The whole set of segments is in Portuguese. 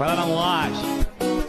Vai lá na moagem.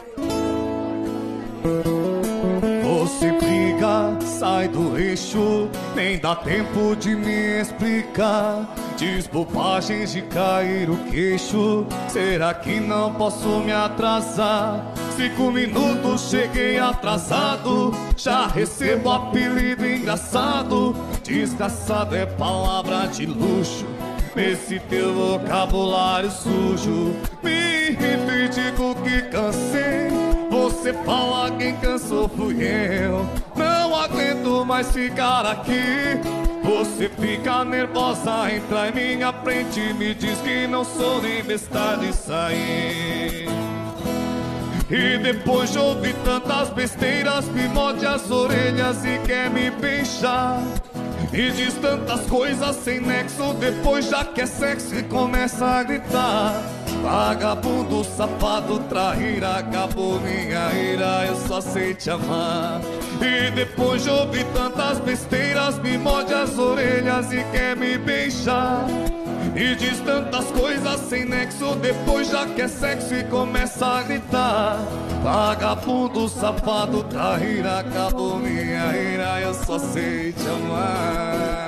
Você briga, sai do eixo, nem dá tempo de me explicar. Diz bobagens de cair o queixo. Será que não posso me atrasar? 5 minutos cheguei atrasado, já recebo apelido engraçado. Desgraçado é palavra de luxo nesse teu vocabulário sujo. Me irrito e digo que cansei. Você fala quem cansou fui eu. Não aguento mais ficar aqui. Você fica nervosa, entra em minha frente e me diz que não sou nem besta de sair. E depois de ouvir tantas besteiras, me morde as orelhas e quer me beijar. E diz tantas coisas sem nexo, depois já quer sexo e começa a gritar. Vagabundo, safado, traíra, acabou minha ira, eu só sei te amar. E depois de ouvir tantas besteiras, me morde as orelhas e quer me beijar. E diz tantas coisas sem nexo, depois já quer sexo e começa a gritar. Vagabundo, safado, traíra, acabou minha ira, eu só sei te amar.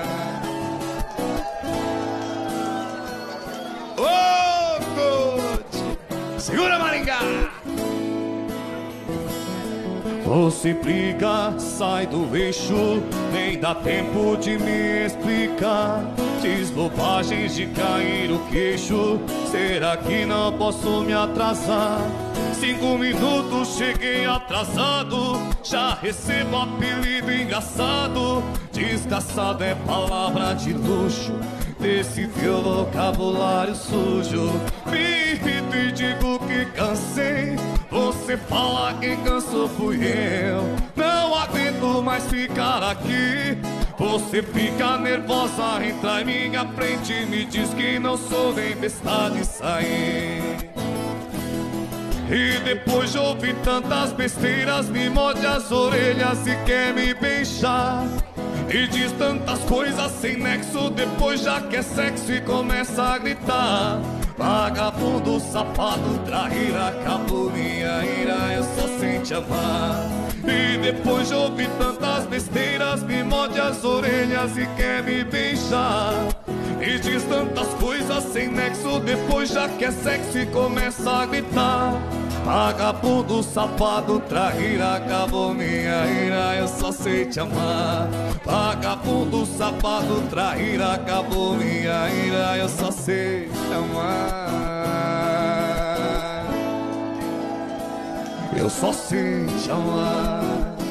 Ô, coach! Segura, Maringá! Você briga, sai do eixo, nem dá tempo de me explicar. Diz bobagens de cair o queixo. Será que não posso me atrasar? 5 minutos cheguei atrasado, já recebo apelido engraçado. Desgraçado é palavra de luxo desse teu vocabulário sujo. Me irrito e digo que cansei. Você fala quem cansou fui eu. Não aguento mais ficar aqui. Você fica nervosa, entra em minha frente e me diz que não sou nem besta de sair. E depois de ouvir tantas besteiras, me morde as orelhas e quer me beijar. E diz tantas coisas sem nexo, depois já quer sexo e começa a gritar. Vagabundo, safado, traíra, acabou minha ira, eu só sei te amar. E depois de ouvir tantas besteiras, me morde as orelhas e quer me beijar. E diz tantas coisas sem nexo, depois já quer sexo e começa a gritar. Vagabundo, safado, traíra, acabou minha ira, eu só sei te amar. Vagabundo, safado, traíra, acabou minha ira, eu só sei te amar. Eu só sei te amar.